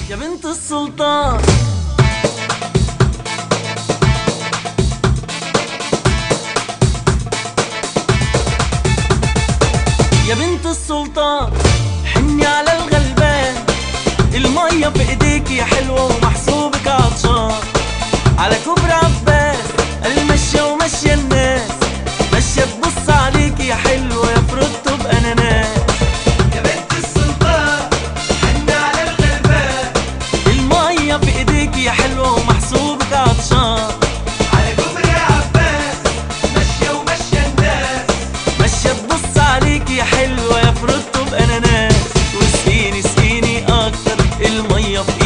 يا بنت السلطان يا بنت السلطان، حني على الغلبان، المية في ايديكي يا حلوة ومحسوبك عطشان. على كوبري عباس المشية ومشية الناس، ماشية تبص عليكي يا حلوة يا فروتو بأناناس. يا بنت السلطان حني على الغلبان، المية في ايديكي يا حلوة ومحسوبك عطشان. على كوبري عباس ماشية وماشية الناس، ماشية تبص عليكي يا حلوة يا فروتو بأناناس. واسقيني اسقيني أكتر، المية في